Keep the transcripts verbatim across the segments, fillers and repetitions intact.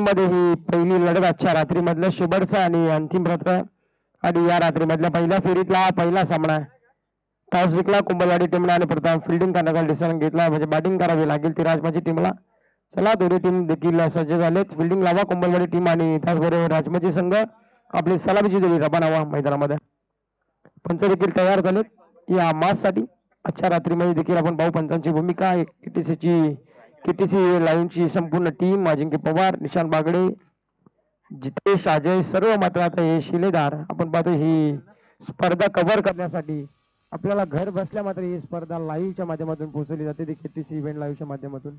मध्ये ही पहिली लढत आजच्या रात्रीमधलं शेवटचं आणि अंतिम रात्र आणि या रात्रीमधल्या पहिल्या फेरीतला हा पहिला सामना आहे. टॉस जिंकला कुंभलवाडी टीमला आणि प्रथम फिल्डिंग करण्याचा डिसिजन घेतला म्हणजे बॅटिंग करावी लागेल ती राजमाची टीमला. चला दोन्ही टीम देखील सज्ज झालेत. फिल्डिंग लावा कुंभलवाडी टीम आणि त्याचबरोबर राजमाची संघ आपली सलामीची जोडी रवाना मैदानामध्ये. पंच देखील तयार झालेत या माससाठी. आजच्या रात्रीमध्ये देखील आपण पाहू पंचांची भूमिका. केटीसीची केटीसी लाईनची संपूर्ण टीम अजिंक्य पवार, निशांत बागडे, जितेश, अजय सर्व मात्र आता हे शिलेदार आपण पाहतो ही स्पर्धा कव्हर करण्यासाठी आपल्याला घर बसल्या मात्र ही स्पर्धा लाईव्हच्या माध्यमातून पोहोचवली जाते ती केटीसी इव्हेंट लाईव्हच्या माध्यमातून.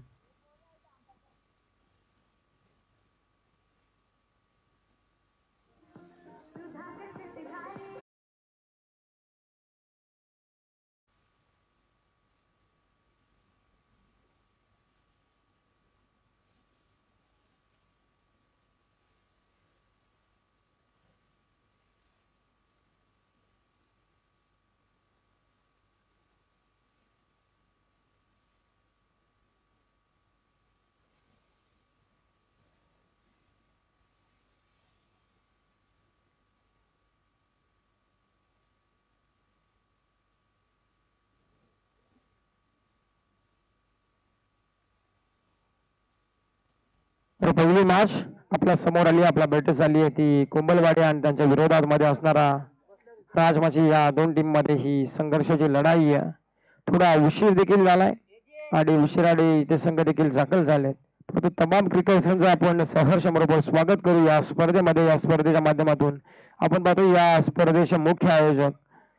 तर पहिली मॅच आपल्या समोर आली, आपल्या भेट झाली आहे ती कुंभलवाडी आणि त्यांच्या विरोधात मध्ये असणारा राजमाची. या दोन टीम मध्ये ही संघर्षाची लढाई आहे. थोडा उशीर देखील झालाय आणि उशिराडे इथे संघ देखील दाखल झालेत. परंतु तमाम क्रिकेटर्सचं आपण सहर्ष बरोबर स्वागत करू या स्पर्धेमध्ये. या स्पर्धेच्या माध्यमातून आपण पाहतो या स्पर्धेचे मुख्य आयोजक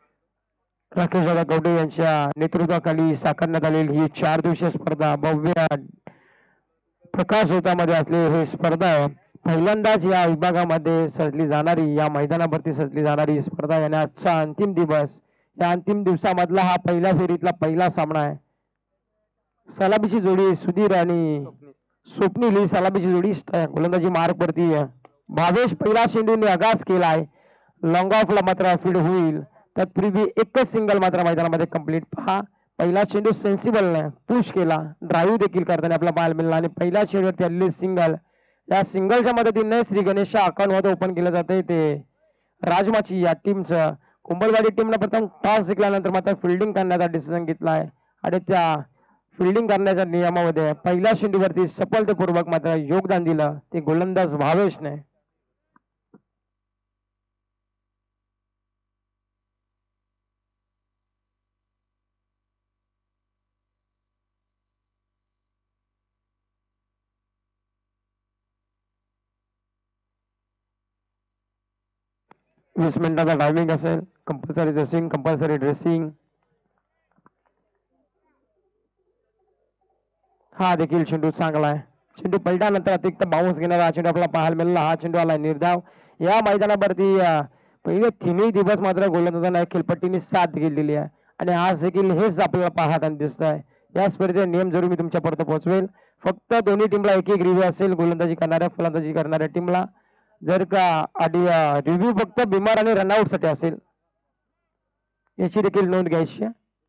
राकेश दादा कवडे यांच्या नेतृत्वाखाली साकारण्यात आलेली ही चार दिवसीय स्पर्धा भव्य प्रकाश होतामध्ये असलेली ही स्पर्धा आहे. पहिल्यांदाच या विभागामध्ये सजली जाणारी या मैदानावरती सजली जाणारी स्पर्धा आहे आणि आजचा अंतिम दिवस. या अंतिम दिवसामधला हा पहिल्या फेरीतला पहिला सामना आहे. सलामीची जोडी सुधीर आणि स्वप्नील ही सलामीची जोडी गोलंदाजी मार्क वरती भावेश पहिला चेंडूने आगास केलाय. लॉंग ऑफला मात्र फील्ड होईल. तत्पूर्वी एकच सिंगल मात्र मैदानामध्ये कंप्लीट. पहा पहिला चेंडू सेन्सिबलने पुश केला, ड्राईव्ह देखील करताना आपला बाल मिळाला आणि पहिल्या चेंडूवरती आलेली सिंगल. या सिंगलच्या मदतीने श्री गणेश अकाउंट मध्ये ओपन केलं जाते ते राजमाची या टीमचं. कुंभलवाडी टीमने प्रथम टॉस जिंकल्यानंतर मात्र फिल्डिंग करण्याचा डिसिजन घेतलाय आणि त्या फिल्डिंग करण्याच्या नियमामध्ये पहिल्या चेंडूवरती सफलतेपूर्वक मात्र योगदान दिलं ते गोलंदाज भावेशने. वीस मिनिटाचा टायमिंग असेल. कंपल्सरी ड्रेसिंग कंपल्सरी ड्रेसिंग हा देखील चेंडू चांगला आहे. चेंडू पलटानंतर अतिरिक्त बाउन्स घेणारा हा चेंडू आपला पाहायला मिळाला. हा चेंडू आला निर्धाव. या मैदानावरती पहिले तिन्ही दिवस मात्र गोलंदाजांना खेळपट्टीने साथ दिलेली आहे आणि आज देखील हेच आपल्याला पाहताना दिसत आहे. या स्पर्धेचे नियम जरूर मी तुमच्यापर्यंत पोहोचवेल. फक्त दोन्ही टीमला एक एक रिव्ह्यू असेल. गोलंदाजी करणाऱ्या फलंदाजी करणाऱ्या टीमला जर का आधी रिव्ह्यू फक्त बिमार आणि रनआउट साठी असेल याची देखील नोंद घ्यायची.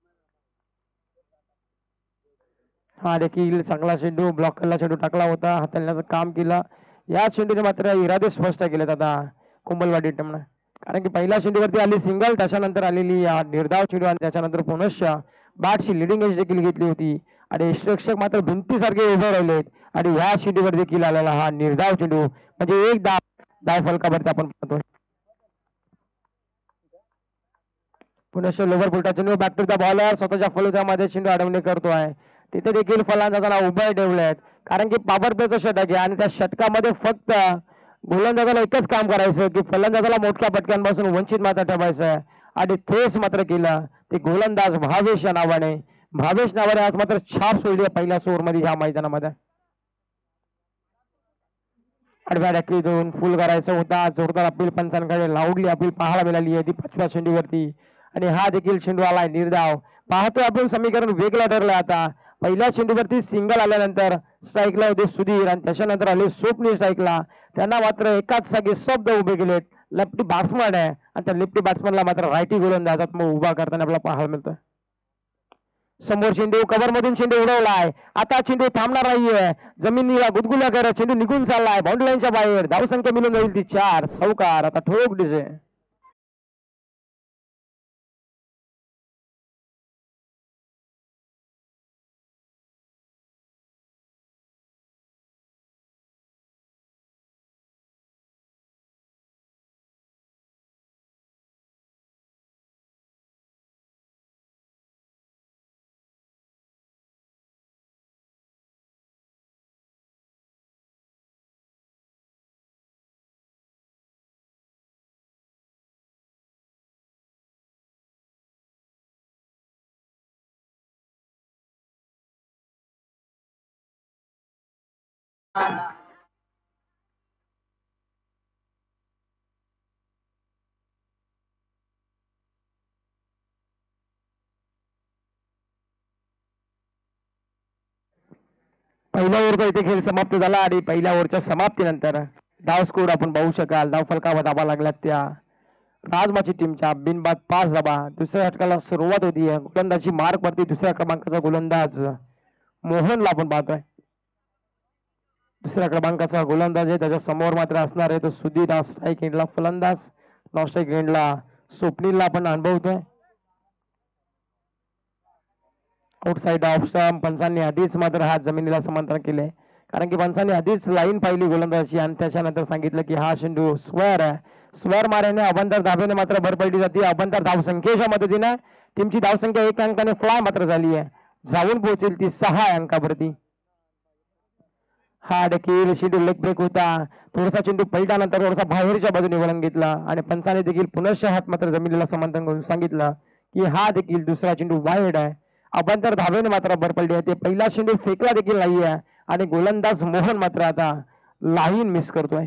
हा देखील चांगला चेंडू ब्लॉक केला चेंडू टाकला होता. हाताळण्याचं काम केलं. या चेंडूने मात्र इरादे स्पष्ट केलेत आता कुंभलवाडी टीमने. कारण की पहिल्या चेंडूवरती आली सिंगल, त्याच्यानंतर आलेली निर्धाव चेंडू आणि त्याच्यानंतर पुनश्च बॅटची लिडिंग एज देखील घेतली होती आणि रक्षक मात्र भिंतीसारखे उभे राहिलेत आणि ह्या चेंडूवर देखील आलेला हा निर्धाव चेंडू म्हणजे एक धाव धाव फलकावरती आपण पाहतोय. पुनश्च लोवर फुलटा चेंडू बॅक टू द बॉलर स्वतःच्या फलुत्यामध्ये चेंडू अडवणे करतोय. तिथे देखील फलंदाजांना उभे ठेवले आहेत कारण की पॉवर प्लेचं षटक आहे आणि त्या षटकामध्ये फक्त गोलंदाजाला एकच काम करायचं की फलंदाजाला मोठ्या पटक्यांपासून वंचित मात्र ठेवायचं आणि थ्रेस मात्र केलं ते गोलंदाज भावेश या नावाने. भावेश नावाने आज मात्र छाप सोडली पहिल्या ओव्हरमध्ये ह्या मैदानामध्ये. आडव्या डॅकीतून फुल करायचं होता. जोरदार अपील पंचांकडे लाऊडली अपील पाहायला मिळाली आहे ती पाचव्या चेंडूवरती आणि हा देखील चेंडू आलाय निर्धाव. पाहतोय आपण समीकरण वेगळं ठरलंय आता. पहिल्या चेंडूवरती सिंगल आल्यानंतर स्ट्राईकला होते सुधीर आणि त्याच्यानंतर आले स्वप्नील स्ट्राईकला. त्यांना मात्र एकाच जागी शब्द उभे केलेत. लेफ्टी बॅट्समन आहे आणि त्या लेफ्टी बॅट्समनला मात्र रायटी गोलंदाजात मग उभा करताना आपल्याला पाहायला मिळतोय. समोर चेंडू कव्हर मधून चेंडू उडवलाय. आता चेंडू थांबणार नाहीये. जमिनीला गुदगुल्या करत चेंडू निघून चाललाय बाउंड्री लाईनच्या बाहेर. धावसंख्या मिळून जाईल ती चार. चौकार. आता ठोक डिझे. पहिल्या ओव्हरचा इथे खेळ समाप्त झाला आणि पहिल्या ओव्हरच्या समाप्तीनंतर धाव स्कोर आपण पाहू शकाल. धाव फलकावर धाबा लागल्यात त्या राजमाची टीमच्या बिनबाद पाच धाबा. दुसऱ्या षटकाला सुरुवात होती. गोलंदाजी मार्क वरती दुसऱ्या क्रमांकाचा गोलंदाज मोहनला आपण पाहतोय. दुसऱ्या क्रमांकाचा गोलंदाज आहे. त्याच्या समोर मात्र असणार आहे तो सुधीर. स्ट्राईक एंडला फलंदाज. नॉन स्ट्राईक एंडला स्वप्नीलला आपण अनुभवतोय. Outside off stump. पंचांनी आधीच मात्र हात जमिनीला समांतर केले, कारण की पंचांनी आधीच लाईन पाहिली गोलंदाजी आणि त्याच्यानंतर सांगितलं की हा चेंडू स्क्वेअर आहे. स्क्वेअर मारल्याने अभंतर धाब्याने मात्र भर पडली जाते. अभंतर धावसंख्येच्या मदतीने टीमची धावसंख्या एक अंकाने फ्लाय मात्र झाली आहे. जाऊन पोहोचेल ती सहा अंकावरती. हा देखील चेंडू लेग ब्रेक होता. थोडासा चेंडू पलटानंतर थोडासा बाहेरच्या बाजूने वळण घेतला आणि पंचाने देखील पुनश्च हात मात्र जमिनीला समांतर करून सांगितलं की हा देखील दुसरा चेंडू वाईड आहे. अभ्यंतर धावेने मात्र भर पडली आहे. ते पहिला चेंडू फेकला देखील नाहीये आणि गोलंदाज मोहन मात्र आता लाईन मिस करतोय.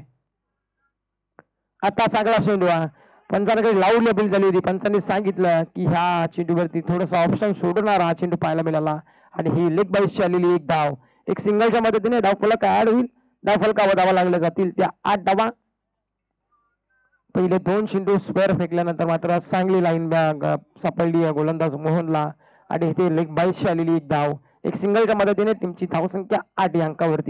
आता चांगला चेंडू हा पंचांकडे लावून अपील झाली होती. पंचांनी सांगितलं की ह्या चेंडूवरती थोडासा ऑप्शन सोडणार हा चेंडू पाहायला मिळाला आणि ही लेग बाईसची आलेली एक धाव. एक सिंगलच्या मदतीने धाव फलक ऍड होईल. धाव फलकावर धावा लागल्या जातील त्या आठ धावा. पहिले दोन चेंडू स्क्वेअर फेकल्यानंतर मात्र चांगली लाईन सापडली आहे गोलंदाज मोहनला आणि इथे लेग बाईसची आलेली एक धाव. एक सिंगलच्या मदतीने टीमची धावसंख्या आठ या अंकावरती.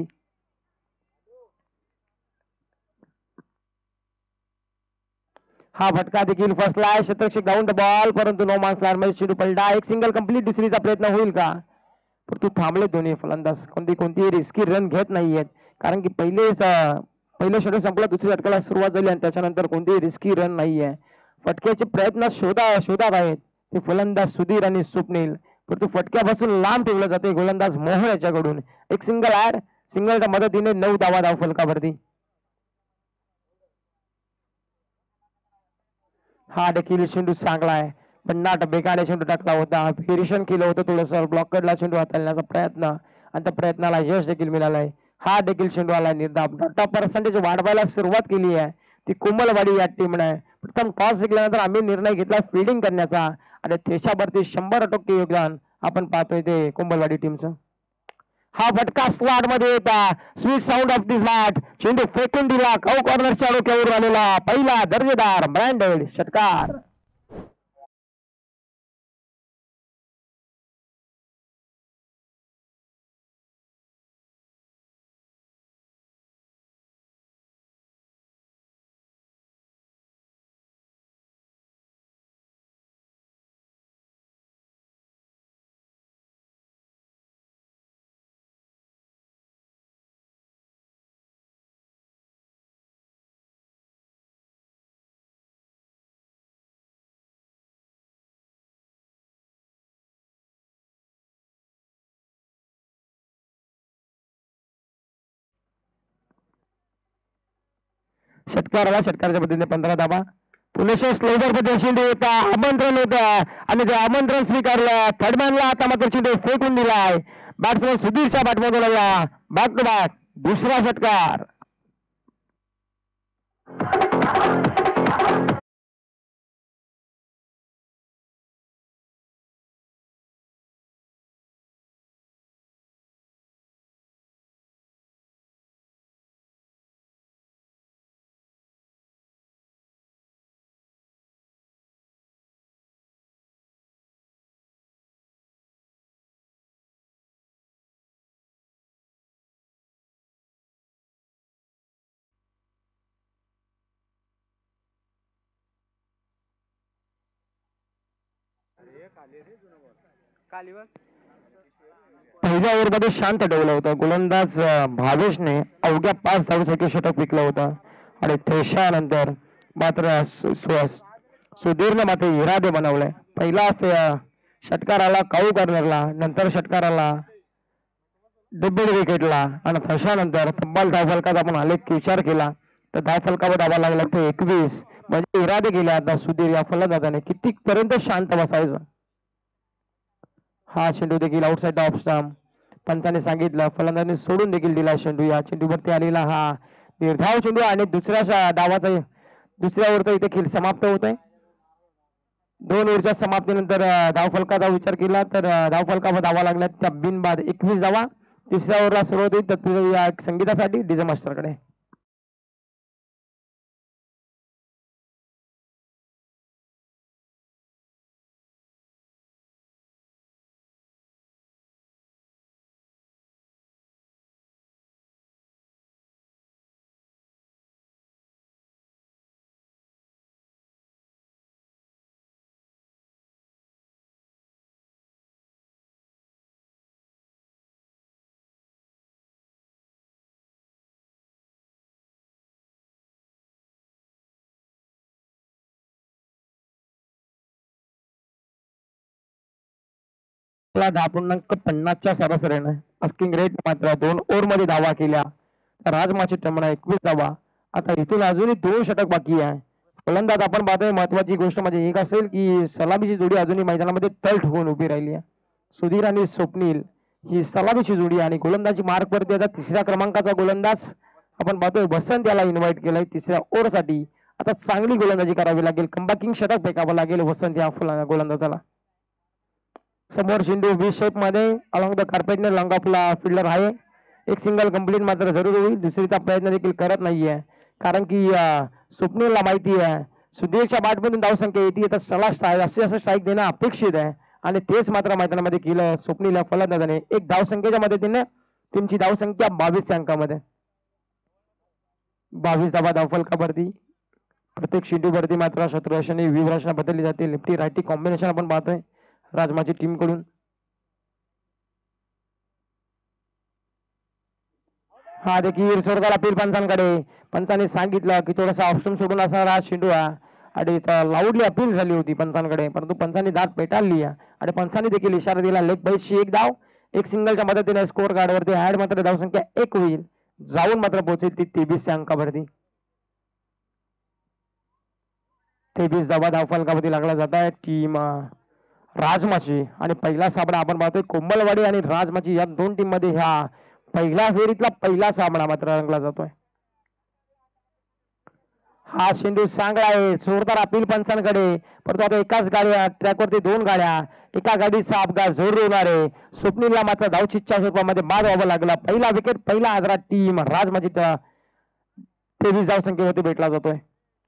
हा फटका देखील फसलाय. शतरक्षक डाऊन द बॉल, परंतु नो मार्क्स मध्ये चेंडू पलटा. एक सिंगल कंप्लीट. दुसरीचा प्रयत्न होईल का? परंतु थांबले दोन्ही फलंदाज. कोणती कोणतीही रिस्की रन घेत नाहीयेत, कारण की पहिले पहिलं षटक संपलं, दुसऱ्या षटकाला सुरुवात झाली आणि त्याच्यानंतर कोणतीही रिस्की रन नाहीये. फटक्याचे प्रयत्न शोधा शोधात आहेत ते फलंदाज सुधीर आणि स्वप्नील, परंतु फटक्यापासून लांब ठेवलं जाते गोलंदाज मोहन याच्याकडून. एक सिंगल ऍड. सिंगलच्या मदतीने नऊ धावा धाव फलकावरती. हा देखील चेंडू चांगला आहे. पन्नाट बेकाने चेंडू टाकला होता. फिरिशन केलं होतं थोडंसं. ब्लॉकरला चेंडू हाताळण्याचा प्रयत्न आणि त्या प्रयत्नाला यश देखील मिळालंय. हा देखील चेंडू आला निर्धाव. डॉटा पर्सेंटेज वाढवायला सुरुवात केली आहे ती कोमलवाडी या टीमने. प्रथम टॉस जिंकल्यानंतर आम्ही निर्णय घेतला फिल्डिंग करण्याचा आणि त्याच्यावरती शंभर टक्के योगदान आपण पाहतोय ते कोंबलवाडी टीमचं. हा फटका स्लॉट मध्ये येता. Sweet sound of the slot. चेंडू फेकून दिला. कौ कॉर्नरच्या डोक्यावर आलेला पहिला दर्जेदार ब्रँडेड षटकार. षटकाराला षटकाराच्या पद्धतीने पंधरा धाबा. पुलेश स्लोवर मध्ये चेंडू होता. आमंत्रण होत आणि ते आमंत्रण स्वीकारलं. थर्डमॅनला आता मात्र चेंडू फेकून दिलाय. बॅट्समन सुधीरच्या बॅटमधून आला बॅक टू बॅक दुसरा षटकार. पहिल्या ओव्हरमध्ये शांत ठेवलं होतं गोलंदाज अं, भावेशने अवघ्या पाच धावसाठी षटक विकलं होतं आणि त्याच्यानंतर मात्र सु- सु- सुधीरने मात्र इरादे बनवले. पहिला फे- षटकार आला काऊ कर्नरला, नंतर षटकार आला डेब्युट विकेटला आणि त्याच्यानंतर तब्बल धावफलकात आपण आलेख विचार केला तर धावफलकावर धावा लागला ते एकवीस. म्हणजे इरादे केले आता सुधीर या फलंदाजाने किती पर्यंत शांत बसायचं. हा चेंडू देखील आउटसाईड ऑफ स्टंप. पंचाने सांगितलं फलंदाजाने सोडून देखील दिला चेंडू. या चेंडूवरती आलेला हा निर्धाव चेंडू आणि दुसऱ्या शा- डावाचा दुसऱ्या ओव्हरचा इथे खेळ समाप्त होतोय. दोन ओव्हरच्या समाप्तीनंतर अं, धावफलकाचा विचार केला तर अं, धावफलकावर धावा लागल्या त्या बिनबाद एकवीस धावा. तिसऱ्या ओव्हरला सुरुवात होईल तर या संगीतासाठी डीजे मास्टरकडे. ला दहा पूर्णांक पन्नासच्या सरासरीने अस्किंग रेट मात्र दोन ओव्हर मध्ये धावा केल्या. राजमाची टमणा एकवीस धावा. आता इथून अजूनही दोन षटक बाकी आहे. फलंदाज आपण पाहतोय महत्वाची गोष्ट म्हणजे एक असेल की सलामीची जोडी अजूनही मैदानामध्ये तळ ठोकून उभी राहिली आहे. सुधीर आणि स्वप्नील ही सलामीची जोडी आणि गोलंदाजी मार्क वरती आता तिसऱ्या क्रमांकाचा गोलंदाज आपण पाहतोय वसंत याला इन्व्हाइट केलंय तिसऱ्या ओव्हरसाठी. आता चांगली गोलंदाजी करावी लागेल कंबाकिंग षटक फेकावं लागेल वसंत या फुला- गोलंदाजाला. समोर चेंडू बी शेप मध्ये अलॉंग द कार्पेटने लॉंग ऑफला फिल्डर आहे. एक सिंगल कंप्लीट मात्र जरूर होईल. दुसरीचा प्रयत्न देखील करत नाहीये कारण की अं, स्वप्नीलला माहिती आहे सुधीरच्या बॅटमधून धावसंख्या येते तर सला जास्तीत जास्त स्ट्राईक देणं अपेक्षित आहे आणि तेच मात्र मैदानामध्ये केलं स्वप्नील या फलंदाजाने. एक धावसंख्येच्या मदतीने तुमची धावसंख्या बावीस अंकामध्ये. बावीस धावा धावफलकावरती. प्रत्येक शेंडूवरती मात्र शत्रुरक्षणी व्यूहरचना बदलली जाते. लेफ्टी रायटी कॉम्बिनेशन आपण पाहतोय राजमाची टीम कडून. हा देखील स्वर्गाला अपील पंचांकडे. पंचाने सांगितलं की थोडासा ऑप्शन सोडून असणारा हा चेंडू हा आणि लाऊडली अपील झाली होती पंचांकडे परंतु पंचांनी दात पेटाळली आहे आणि पंचांनी देखील इशारा दिला लेग बाईसची एक धाव. एक सिंगलच्या मदतीने स्कोर कार्डवरती ऍड मात्र धावसंख्या एक होईल. जाऊन मात्र पोहोचेल ती तेवीसच्या अंकावरती. तेवीस धावा धावफलकावरती लागला जात आहे टीम राजमाची आणि पहिला सामना आपण पाहतोय कोंबलवाडी आणि राजमाची या दोन टीम मध्ये ह्या पहिल्या फेरीतला पहिला सामना मात्र रंगला जातोय. हा चेंडू चांगला आहे जोरदार अपील पंचांकडे परंतु आता एकाच गाड्या ट्रॅकवरती दोन गाड्या एका गाडीचा अपघात जरूर होणार आहे. स्वप्नीलला मात्र धावचितच्या स्वरूपामध्ये बाद व्हावं लागला. पहिला विकेट पहिला आदरा टीम राजमाची तेवीस धाव संख्येवरती भेटला जातोय.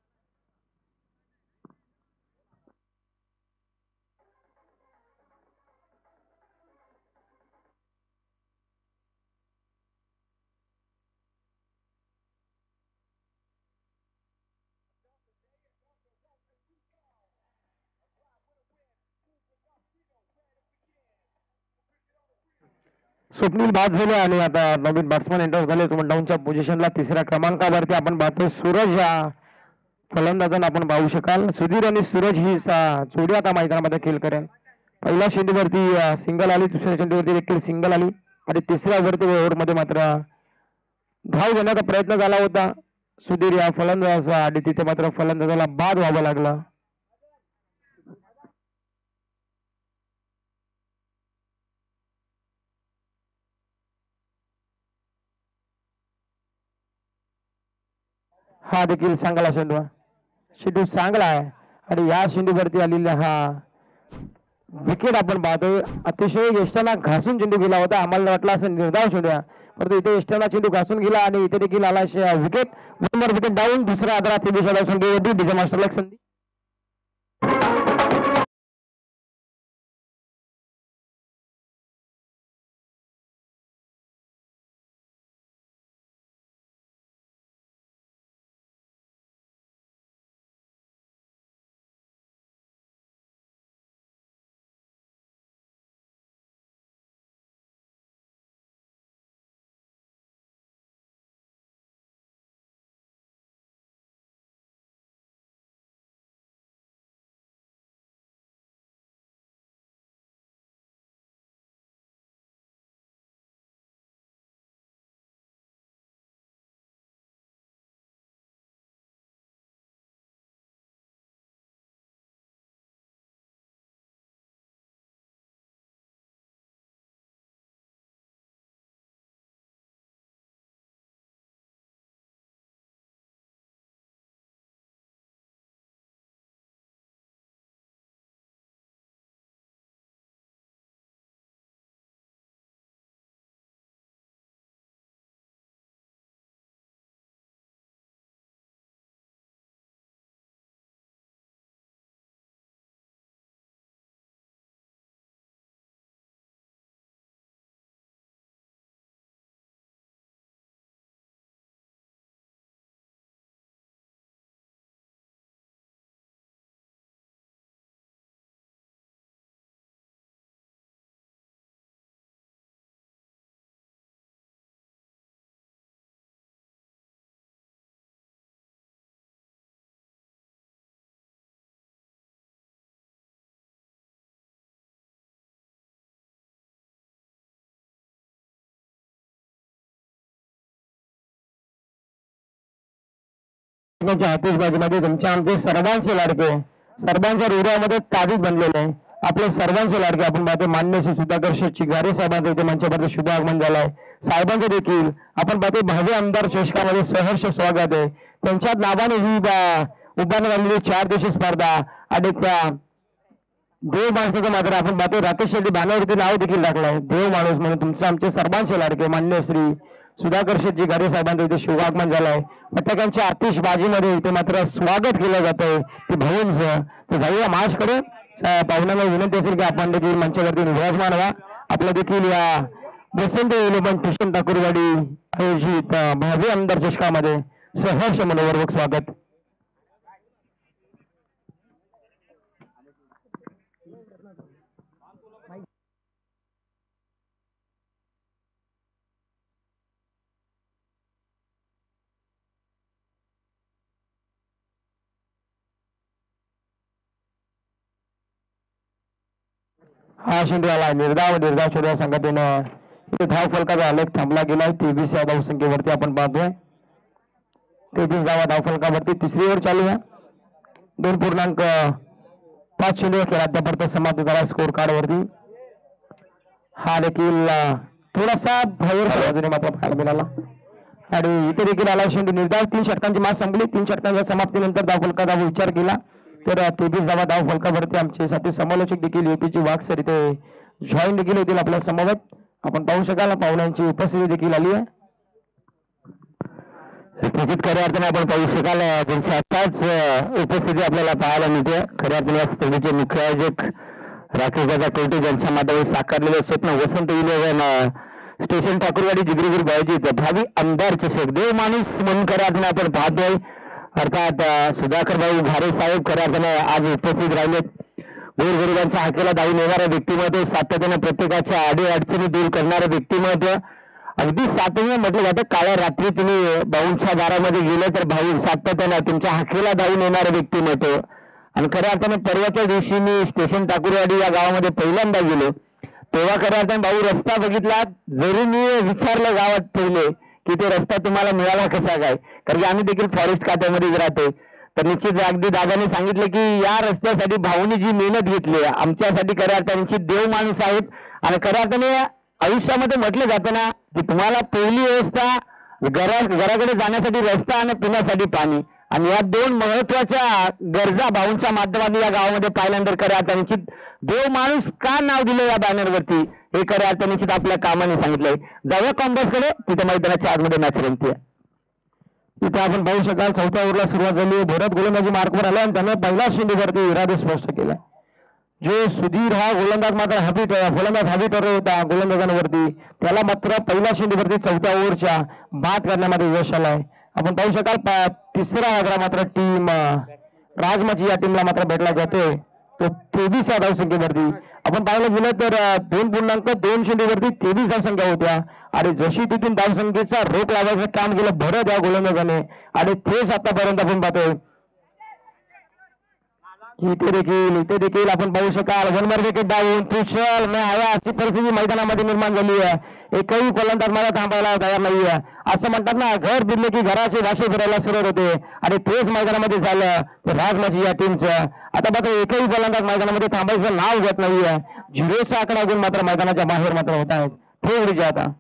स्वप्नील बाद झाले आणि आता नवीन बॅट्समन एंटर झाले डाऊनच्या पोझिशनला तिसऱ्या क्रमांकावरती आपण पाहतोय सूरज या फलंदाजांना आपण पाहू शकाल. सुधीर आणि सूरज ही सा- जोडी आता मैदानामध्ये खेळ करेल. पहिल्या चेंडूवरती सिंगल आली दुसऱ्या चेंडूवरती देखील सिंगल आली आणि तिसऱ्या वरती ओव्हरमध्ये मात्र धाव घेण्याचा प्रयत्न झाला होता सुधीर या फलंदाजा आणि तिथे मात्र फलंदाजाला बाद व्हावं लागलं. हा देखील चांगला चेंडू आहे. चेंडू चांगला आहे आणि या चेंडूवरती आलेला हा विकेट आपण पाहतोय अतिशय यष्टांना घासून चेंडू गेला होता. आम्हाला वाटलं असं निर्धाव चेंडू आहे परंतु इथे यष्टांना चेंडू घासून गेला आणि इथे देखील आला विकेट. वन विकेट डाऊन दुसरा आदरा तेवीस संख्येवरती डीजे मास्टरला संधी. त्यांच्या आतिषबाजीमध्ये तुमच्या आमचे सर्वांचे लाडके सर्वांच्या हृदयामध्ये ताबीज बनलेले आहे आपले सर्वांचे लाडके आपण पाहतो मान्य श्री सुधाकर शेठ चिघारे साहेबांचं इथे मंचावरती शुभ आगमन झालंय साहेबांचं देखील आपण पाहतो भावी आमदार चषकामध्ये सहर्ष स्वागत आहे त्यांच्या नावाने ही उभारण्यात आलेली चार दिवसीय स्पर्धा आणि त्या देव माणसाचं मात्र आपण पाहतो राकेश शेट्टी बॅनरवरती नाव देखील टाकलंय देव माणूस म्हणून तुमचे आमचे सर्वांचे लाडके मान्य श्री सुधाकर शेठजी गारे साहेबांचं इथे शुभागमन झालंय पथकांच्या आतिषबाजीमध्ये इथे मात्र स्वागत केलं जातंय ते भाऊंचं तर जाऊया महाराजकडे पाहुण्यांना विनंती असेल की आपण देखील मंचावरती विराजमान व्हा आपलं देखील या वसंत इलेवन ट्युशन ठाकूरवाडी आयोजित भावी आमदार चषकामध्ये सहर्ष मनोवर्वक स्वागत हा शिंदे आला निर्धाव निर्धाव शोधा संघटनेनं इथे धाव फलकाचा आलेख थांबला गेलाय तेवीस या धावसंख्येवरती आपण पाहतोय तेवीस धावा धाव फलकावरती तिसरी ओव्हर चालू आहे दोन पूर्णांक पाच शून्य खेळ अद्यापर्यंत समाप्त झाला स्कोर कार्ड वरती हा देखील थोडासा बाहेर बाजूने मात्र पाहायला मिळाला आणि इथे देखील आला शिंदे निर्धाव तीन षटकांची मास संपली तीन षटकांच्या समाप्तीनंतर धाव फलकाचा विचार केला तर तेवीस धावा धाव फलकावरती आमचे साथी समालोचक देखील युपीची वाघ सर इथे जॉईन देखील होतील आपल्या समवेत आपण पाहू शकाल पाहुण्यांची उपस्थिती देखील आली आहे क्रिकेट खऱ्या अर्थाने आपण पाहू शकाल त्यांची आताच उपस्थिती आपल्याला पाहायला मिळते खऱ्या अर्थाने या स्पर्धेचे मुख्य आयोजक राकेश दादा कोटे ज्यांच्या माध्यमातून साकारलेले स्वप्न वसंत इलेव्हन स्टेशन ठाकूरवाडी जिगरीगीर बायोजित भावी आमदार चषक देव माणूस म्हणून खऱ्या अर्थाने आपण पाहतोय अर्थात सुधाकर भाऊ घारे साहेब खऱ्या अर्थाने आज उपस्थित राहिलेत गोरगरिबांच्या हाकेला धावून येणारं व्यक्तिमत्व सातत्याने प्रत्येकाच्या आडी अडचणी दूर करणारं व्यक्तिमत्व अगदी सातत्याने म्हटलं जातं काळ्या रात्री तुम्ही भाऊंच्या दारामध्ये गेले तर भाऊ सातत्याने तुमच्या हाकेला धावून येणारं व्यक्तिमत्व आणि खऱ्या अर्थाने परवाच्या दिवशी मी स्टेशन ठाकूरवाडी या गावामध्ये पहिल्यांदा गेलो तेव्हा खऱ्या अर्थाने भाऊ रस्ता बघितला जरी मी विचारलं गावात पहिले की ते रस्ता तुम्हाला मिळाला कसा काय कारण की आम्ही देखील फॉरेस्ट खात्यामध्येच राहतोय तर निश्चित अगदी दादाने सांगितलं की या रस्त्यासाठी भाऊनी जी मेहनत घेतली आमच्यासाठी खऱ्या अर्थाने देव माणूस आहेत आणि खऱ्या अर्थाने आयुष्यामध्ये म्हटलं जातं ना की तुम्हाला पहिली व्यवस्था घरा घराकडे जाण्यासाठी रस्ता आणि पिण्यासाठी पाणी आणि या दोन महत्वाच्या गरजा भाऊंच्या माध्यमातून या गावामध्ये पाहिल्यानंतर खऱ्या अर्थाने देव माणूस का नाव दिलं या बॅनरवरती हे खऱ्या अर्थाने निश्चित आपल्या कामाने सांगितलंय जाऊया कॉम्बसकडे तिथे मैदानाच्या आतमध्ये मॅच रंगते तिथे आपण पाहू शकाल चौथ्या ओव्हरला सुरुवात झाली भरत गोलंदाजी मार्कवर आला आणि त्याने पहिला शेंडीवरती इरादे स्पष्ट केला जो सुधीर हा गोलंदाज मात्र हबी गोलंदाज हबी ठरला होता गोलंदाजांवरती त्याला मात्र पहिल्या शेंडीवरती चौथ्या ओव्हरच्या बाद करण्यामध्ये यश आलाय आपण पाहू शकाल तिसरा आग्रा मात्र टीम राजमाची या टीमला मात्र भेटला जातोय तो तेवीस या धावसंख्येवरती आपण पाहायला गेलं तर दोन पूर्णांक दोन शेंडीवरती तेवीस धावसंख्या होत्या आणि जशी तिथून धावसंख्येचा रोख लावायचं काम केलं भरत या गोलंदाजाने आणि तेच आतापर्यंत आपण पाहतोय इथे देखील इथे देखील आपण पाहू शकाल वनमर विकेट डाऊन कुशल न आया अशी परिस्थिती मैदानामध्ये निर्माण झाली आहे एकही गोलंदाज मला थांबायला तयार नाहीये असं म्हणतात ना घर दिले की घराचे भाषे फिरायला सुरुवात होते आणि तेच मैदानामध्ये झालं ते राजमाची या टीमचं आता मात्र एकही गोलंदाज मैदानामध्ये थांबायचं नाव घेत नाहीये झिरोचा आकडा घेऊन मात्र मैदानाच्या बाहेर मात्र होत आहेत ठेवडीचे आता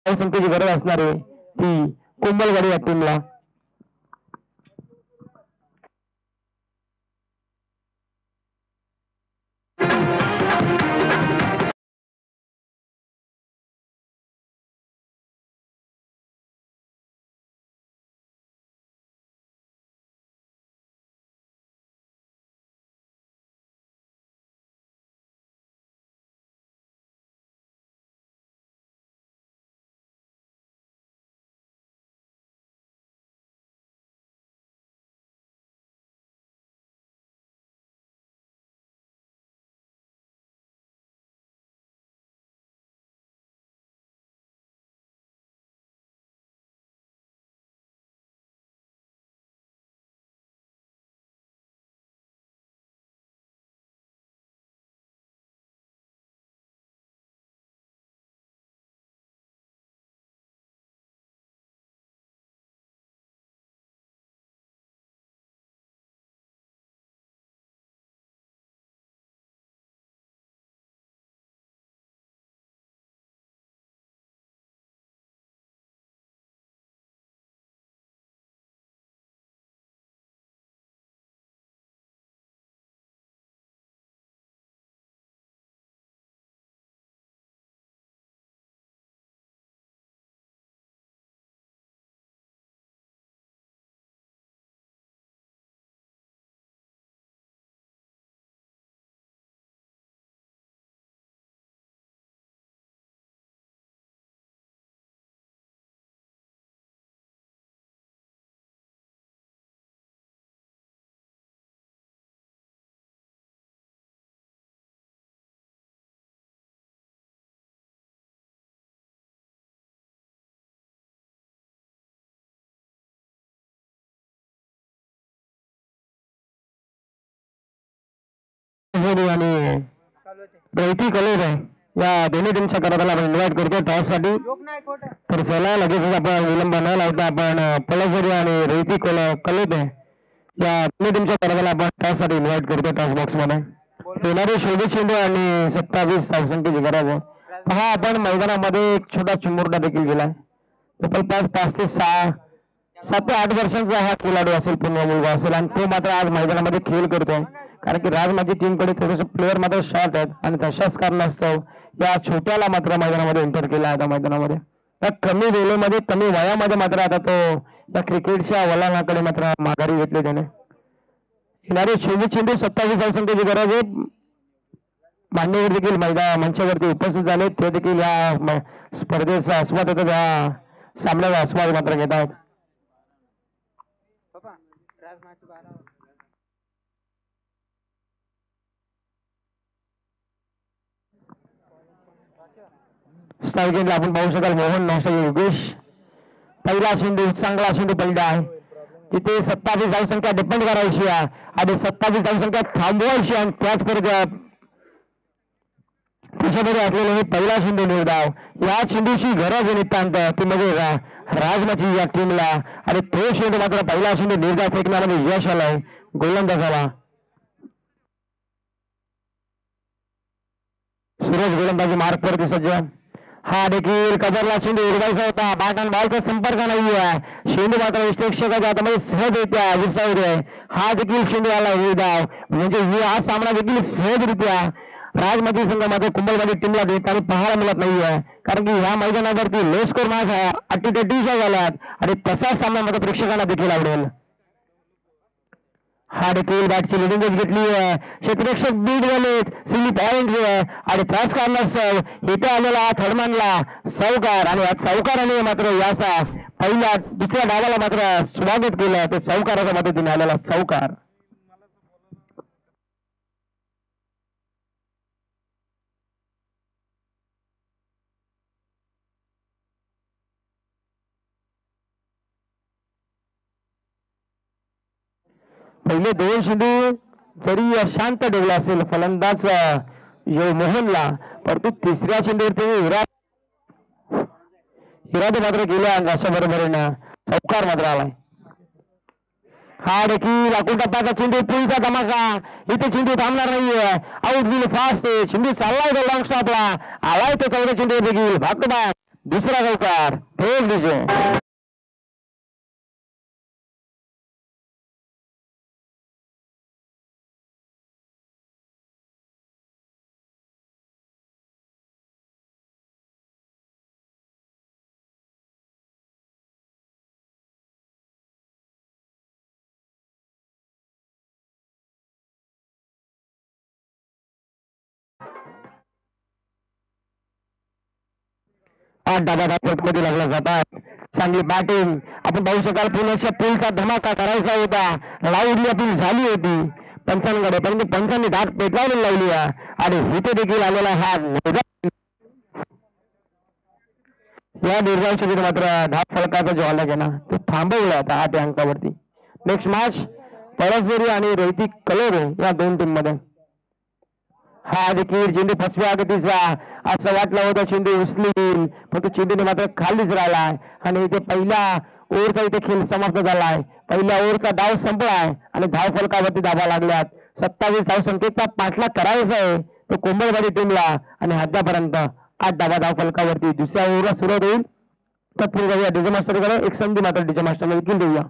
संख्येची गरज असणार आहे ती कोंबलवाडी या टीमला. आणि बैठी कलोर आहे या दोन्ही टीमच्या कराराला आपण इन्व्हाइट करतो टॉससाठी. तर चला लगेचच आपण विलंब न लावता आपण पळसोरी आणि रेती कलो कलोत आहे या दोन्ही टीमच्या कराराला आपण टॉससाठी इन्व्हाइट करतो टॉस बॉक्स मध्ये. येणारे शोभित शिंदे आणि सत्तावीस धावसंख्येची गरज आहे. पहा आपण मैदानामध्ये एक छोटा चिमुरडा देखील गेलाय. जवळपास पाच ते सहा सात ते आठ वर्षांचा हा खेळाडू असेल, पुन्हा मुलगा असेल आणि तो मात्र आज मैदानामध्ये खेळ करतोय. कारण की राजमाची टीमकडे थोडेसे प्लेअर मात्र शॉर्ट आहेत आणि तशाच कारणास्तव या छोट्याला मात्र मैदानामध्ये एंटर केला आहे. मैदानामध्ये या कमी वेळेमध्ये कमी वयामध्ये मात्र आता तो या क्रिकेटच्या वलांकडे मात्र माघारी घेतले त्याने. येणारे शोभित शिंदे सत्तावीस धावसंख्येची गरज आहे. मान्यवर देखील मैदान मंचावरती उपस्थित झाले, ते देखील या स्पर्धेचा आस्वाद होता, त्या सामन्याचा आस्वाद मात्र घेत आहेत. स्टार्टिंगला आपण पाहू शकाल मोहन नौशा योगेश पहिला चेंडू चांगला चेंडू पडला आहे. तिथे सत्तावीस धावसंख्या डिपेंड करायची आहे आणि सत्तावीस धावसंख्या थांबवायची आणि त्याच परत त्याच्यामध्ये असलेले हे पहिला चेंडू निर्धाव. या चेंडूची गरज नितांत ती म्हणजे राजमाची या टीमला आणि तो चेंडू मात्र पहिला चेंडू निर्धाव फेकण्यामध्ये यश आलाय गोलंदाजाला. सूरज गोलंदाजी मार्क वरती सज्ज. हा देखील कबरला चेंडू उडवायचा होता, बॅट आणि बॉलचा संपर्क नाही आहे. चेंडू मात्र विश्लेषकाच्या हातामध्ये सहजरित्या विसावत आहे. हा देखील चेंडू आला निर्धाव, म्हणजे हा सामना देखील सहजरित्या राजमाची संघ मात्र कुंभलवाडी टीमला देताना पाहायला मिळत नाहीये. कारण की ह्या मैदानावरती लो स्कोर मॅच अटीतटीच्या झाल्यात आणि तसा सामना मात्र प्रेक्षकांना देखील आवडेल. हा देखील बॅटची लिडिंग घेतली आहे. क्षेत्ररक्षक बीड झालेत, सिली पॉइंट आणि त्याच कारणास्तव इथे आलेला हा थर्डमॅनला चौकार आणि चौकाराने मात्र याचा पहिल्या दुसऱ्या डावाला मात्र स्वागत केलं. ते चौकाराच्या मदतीने आलेला चौकार. पहिले दोन चेंडू जरी शांत ठेवला असेल फलंदाज मोहनला, परंतु तिसऱ्या चेंडूवरती विराट विराट मात्र गेल्या अशा बरोबरीनं चौकार मात्र आलाय. हा देखील अकुल टप्प्याचा चेंडू पुढचा धमाका. इथे चेंडू थांबणार नाहीये, आउट गेली फास्ट. चेंडू चाललाय लॉंग स्टॉपला, आलाय तो चौदा चेंडू देखील भाग टू बॅक दुसरा गौकार थेट विजय. आठ डाबा मध्ये लागला जातात. चांगली बॅटिंग आपण पाहू शकाल. पुण्याच्या पुलचा धमाका करायचा होता. लावली अपील झाली होती पंचांकडे, परंतु पंचांनी दाट पेटवायला लावली आणि इथे देखील आलेला हा या निर्धाव मात्र दहा फलकाचा जो आला ना तो थांबवला आता आठ अंकावरती. नेक्स्ट मॅच पळसदरी आणि रोहित कलोरे या दोन टीम मध्ये. हा देखील चेंडू फसव्या गतीचा असं वाटलं होतं. चेंडू उचली पण तो चेंडूने मात्र खालीच राहिलाय आणि इथे पहिल्या ओव्हरचा इथे खेळ समाप्त झालाय. पहिल्या ओव्हरचा डाव संपलाय आणि धाव फलकावरती धावा लागल्यात. सत्तावीस धाव संख्येचा पाठलाग करायचा आहे तो कोंबडवाडी टीमला आणि अद्यापर्यंत आठ धावा धाव फलकावरती. दुसऱ्या ओव्हरला सुरुवात होईल. तत्पूर्वी जाऊया डीजे मास्टरकडे. एक संधी मात्र डीजे मास्टरला देखील देऊया.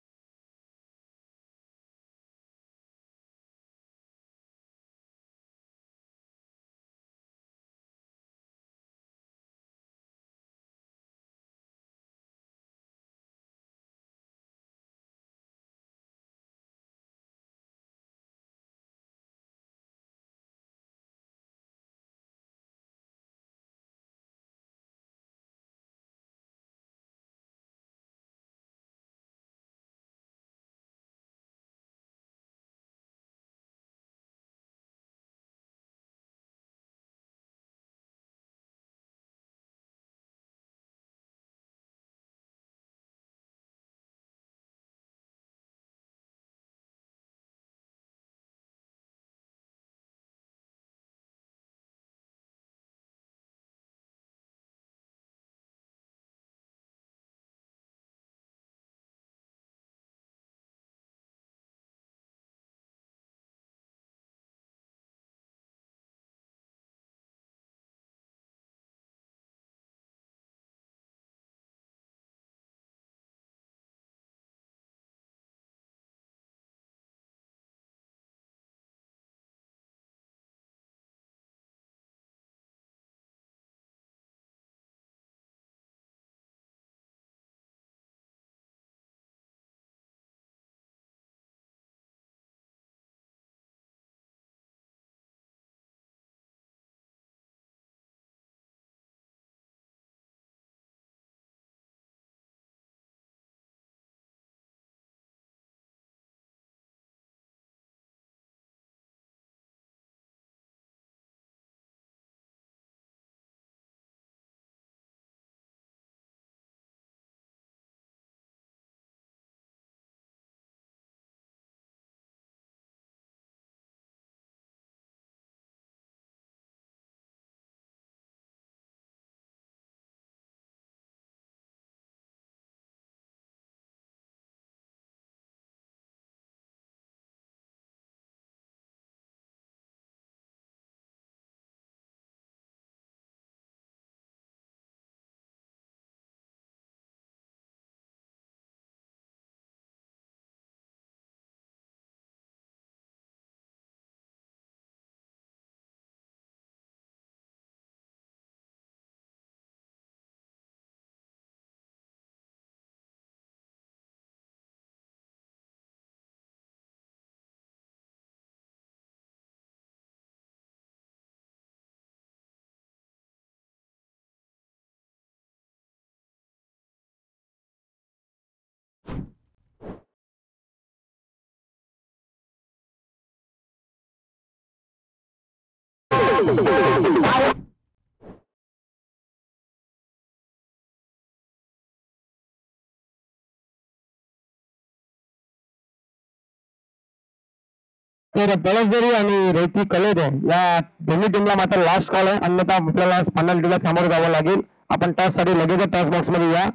तर पळसदरी आणि रेती कलोदे या दोन्ही टीमला मात्र लास्ट कॉल आहे. अन्यथा आपल्याला पेनल्टीला सामोरं जावं लागेल. आपण टॉस साठी लगेच टॉस बॉक्स मध्ये या.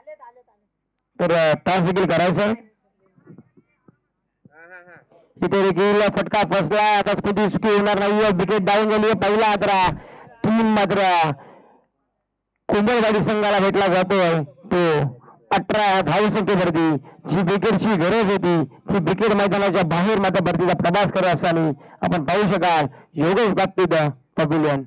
तर टॉस देखील करायचं. इथे देखील फटका फसला. आता स्फूर्ती चुकी होणार नाही. विकेट डाऊन झाली पहिला. मात्र टीम मात्र कुंभलवाडी संघाला भेटला जातोय तो अठरा धावसंख्येवरती जी विकेटची गरज होती ती विकेट मैदानाच्या बाहेर मात्र भरतीचा प्रवास करत असताना आपण पाहू शकाल योगेश बाबतीत पविलियन.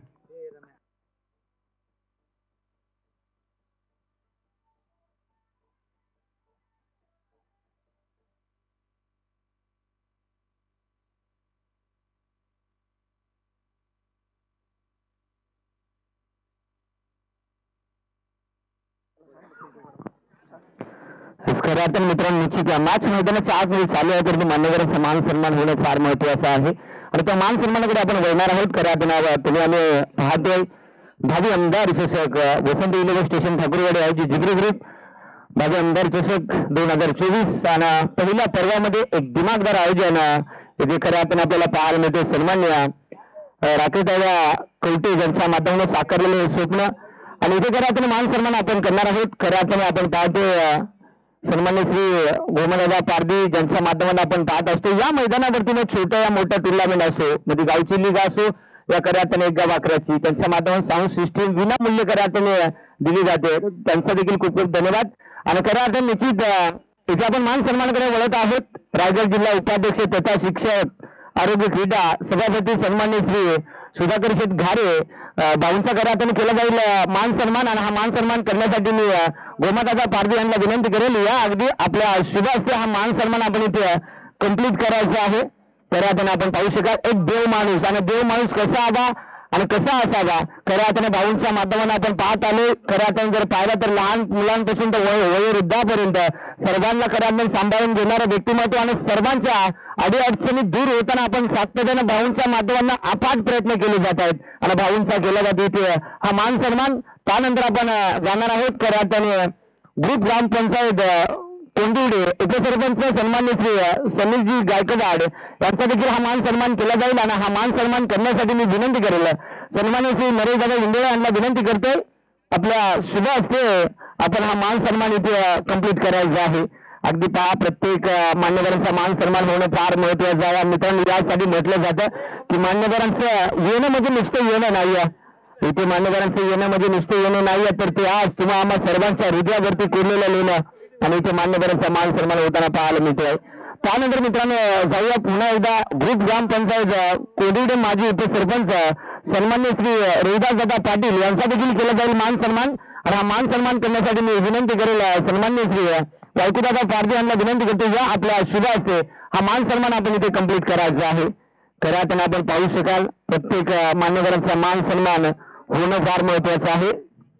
खऱ्या अर्थाने मित्रांनो निश्चित मॅच मैदानाच्या आतमध्ये चालू आहे तर मान्यवरांचा मान सन्मान होणं फार महत्वाचं आहे आणि त्या मान सन्मानाकडे आपण वळणार आहोत. खऱ्या अर्थाने तुम्ही आम्ही पाहतोय भावी आमदार चषक वसंत इलेव्हन स्टेशन ठाकूरवाडी आहे जिगरी ग्रुप भावी आमदार चषक दोन हजार चोवीस आणि पहिल्या पर्वामध्ये एक दिमागदार आयोजन जे खऱ्या अर्थाने आपल्याला पाहायला मिळते. सन्मान्य राकेशदादा कवटे यांच्या माध्यमातून साकारलेले स्वप्न आणि इथे खऱ्या अर्थाने मान सन्मान आपण करणार आहोत. खऱ्या अर्थाने आपण पाहतोय सन्मान्य श्री गोमदादा पारदी ज्यांच्या माध्यमातून आपण पाहत असतो या मैदानावरती मग छोट्या या मोठ्या टुर्नामेंट असो म्हणजे गावची लीग असो या खऱ्या एक गाव अकराची त्यांच्या माध्यमातून साऊंड सिस्टीम विनामूल्य खऱ्या अर्थाने दिली जाते त्यांचा देखील खूप खूप धन्यवाद. आणि खऱ्या अर्थाने निश्चित इथे आपण मान सन्मानाकडे वळत आहोत. रायगड जिल्हा उपाध्यक्ष तथा शिक्षक आरोग्य क्रीडा सभापती सन्मान्य श्री सुधाकर शेठ घारे भाऊंच्या घरातून केला जाईल मान सन्मान आणि हा मान सन्मान करण्यासाठी मी गोमादादा पारदी यांना विनंती करेल या अगदी आपल्या शुभ असते हा मान सन्मान आपण इथे कंप्लीट करायचा आहे. तर आपण पाहू शकाल एक देव माणूस आणि देव माणूस कसा हवा आणि कसा असावा खऱ्या अर्थाने भाऊंच्या माध्यमातून आपण पाहत आलो. खऱ्या अर्थाने जर पाहिलं तर लहान मुलांपासून तर वय वयोवृद्धापर्यंत सर्वांना खऱ्या अर्थाने सांभाळून घेणारं व्यक्तिमत्व आणि सर्वांच्या अडीअडचणी दूर होताना आपण सातत्याने भाऊंच्या माध्यमातून अफाट प्रयत्न केले जात आहेत आणि भाऊंचा केला जातो इथे हा मान सन्मान. त्यानंतर आपण जाणार आहोत खऱ्या अर्थाने ग्रुप ग्रामपंचायत कोंडिवडे उपसरपंच सन्मान्य श्री समीरजी गायकवाड यांचा देखील हा मान सन्मान केला जाईल आणि हा मान सन्मान करण्यासाठी मी विनंती करेल सन्मान्य श्री नरेशदादा इंडोळे यांना विनंती करतोय आपल्या शुभ असते आपण हा मान सन्मान इथे कंप्लीट करायचा आहे. अगदी पहा प्रत्येक मान्यवरांचा मान सन्मान होणं फार महत्वाचं आहे. मित्रांनो यासाठी म्हटलं जातं की मान्यवरांचं येणं म्हणजे नुसतं येणं नाही आहे इथे मान्यवरांचं येणं म्हणजे नुसतं येणं नाही आहे तर ते आज तुम्हा आम्हा सर्वांच्या हृदयावरती कोरलेलं लिहिणं आणि इथे मान्यवरांचा मान सन्मान होताना पाहायला मिळतोय. त्यानंतर मित्रांनो जाऊया पुन्हा एकदा ग्रुप ग्रामपंचायत कोडिवडे माजी उपसरपंच सन्मान्य श्री रविदास दादा पाटील यांचा देखील केला जाईल मान सन्मान आणि हा मान सन्मान करण्यासाठी मी विनंती करेल सन्मान्य श्री वायकुदादा पारदी यांना विनंती करतो या आपल्या शुभ असते हा मान सन्मान आपण इथे कंप्लीट करायचा आहे. खऱ्या अर्थाने आपण पाहू शकाल प्रत्येक मान्यवरांचा मान सन्मान होणं फार महत्वाचं आहे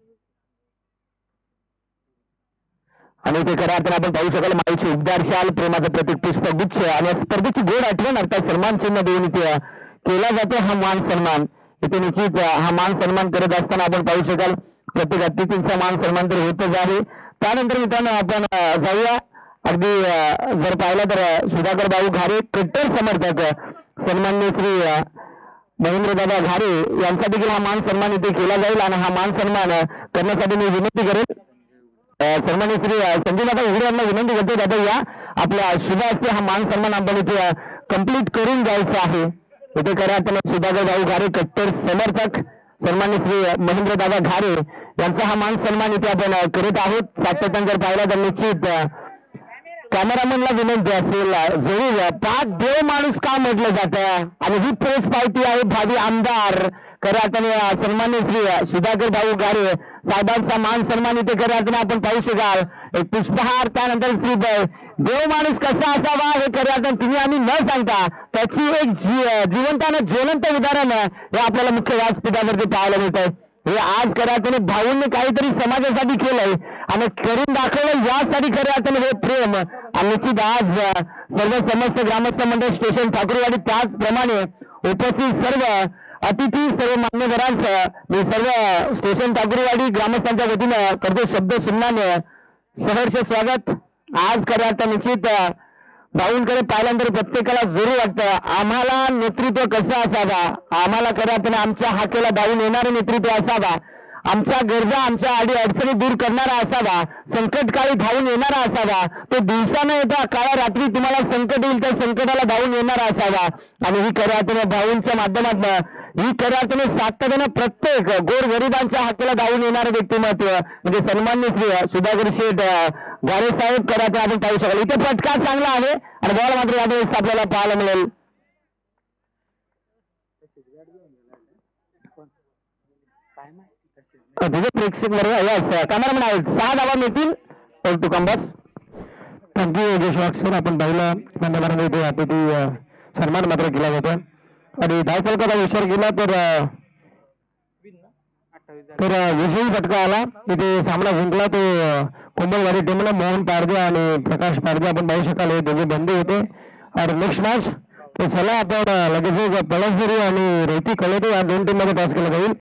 आणि ते खऱ्या अर्थाने आपण पाहू शकाल माईची उबदार शाल प्रेमाचं प्रतीक पुष्पगुच्छ आणि स्पर्धेची गोड आठवण अर्थात सन्मान चिन्ह देऊन इथे केला जातो हा मान सन्मान. इथे निश्चित हा मान सन्मान करत असताना आपण पाहू शकाल प्रत्येक अतिथींचा मान सन्मान तर होतच आहे. त्यानंतर मित्रांनो आपण जाऊया अगदी जर पाहिलं तर सुधाकर भाऊ घारे कट्टर समर्थक सन्मान्य श्री महेंद्रदादा घारे यांचा देखील हा मान सन्मान इथे केला जाईल आणि हा मान सन्मान करण्यासाठी मी विनंती करेन सन्मान्य श्री संजयदादा उघडे यांना विनंती करतो दादा या आपल्या शुभ असते हा मान सन्मान आपण इथे कंप्लीट करून जायचं आहे. इथे खऱ्या अर्थाने सुधाकर भाऊ घारे कट्टर समर्थक सन्मान्य श्री महेंद्रदादा घारे यांचा हा मान सन्मान इथे आपण करत आहोत. सातत्याने जर पाहिला तर निश्चित कॅमेरामॅनला विनंती असेल जरूर पाच देव माणूस का म्हटलं जातं आणि ही प्रेस पार्टी आहे भावी आमदार खऱ्या अर्थाने सन्मान्य श्री सुधाकर भाऊ घारे साहेबांचा मान सन्मान इथे खऱ्या अर्थाने आपण पाहू शकाल एक पुष्पहार. त्यानंतर श्री देव माणूस कसा असावा हे खऱ्या अर्थाने तुम्ही आम्ही न सांगता त्याची एक जी जिवंत आणि ज्वलंत उदाहरण हे आपल्याला मुख्य व्यासपीठावरती पाहायला मिळत आहे. हे आज खऱ्या अर्थाने भाऊंनी काहीतरी समाजासाठी केलंय आणि करून दाखवलं यासाठी खऱ्या अर्थाने हे प्रेम आणि निश्चित आज सर्व समस्त ग्रामस्थ मंडळ स्टेशन ठाकूरवाडी त्याचप्रमाणे उपस्थित सर्व अतिथी सर्व मान्यवरांचं मी सर्व स्टेशन ठाकूरवाडी ग्रामस्थांच्या वतीनं करतो शब्द सुमनाने सहर्ष स्वागत. आज खऱ्या अर्थाने निश्चित भाऊंकडे पाहिल्यानंतर प्रत्येकाला जरूर वाटतं आम्हाला नेतृत्व कसं असावा आम्हाला खऱ्या अर्थाने आमच्या हाकेला धावून येणारं नेतृत्व असावा आमच्या गरजा आमच्या अडी अडचणी दूर करणारा असावा संकटकाळी धावून येणारा असावा तो दिवसानं येता काळा रात्री तुम्हाला संकट येईल त्या संकटाला धावून येणारा असावा आणि ही खऱ्या अर्थाने भाऊंच्या माध्यमातून ही खऱ्या अर्थाने सातत्याने प्रत्येक गोरगरिबांच्या हक्काला धावून येणारं व्यक्तिमत्व म्हणजे सन्माननीय श्री सुधाकर शेठ गारे साहेब कराटे आपण पाहू शकाल. इथे फटका चांगला आहे आणि बॉल मात्र यावेळेस आपल्याला पाहायला मिळेल. तुझे प्रेक्षक बरोबर कॅमेरामॅन आहेत. सहा धावा मिळतील टू कंबस. Thank you Yashwant sir. आपण पाहिलं मान्यवरांनी इथे अतिथी सन्मान मात्र केला जातो आणि धावफलकाचा विचार केला तर तर विजयी फटका आला. इथे सामना जिंकला तो कोंबलवाडी टीमला. मोहन पारदे आणि प्रकाश पारदे आपण पाहू शकाल हे दोघे बंधू होते. आणि नेक्स्ट मॅच तर चला आपण लगेच पळसगिरी आणि रेती कळोटे या दोन टीम मध्ये टॉस केला जाईल.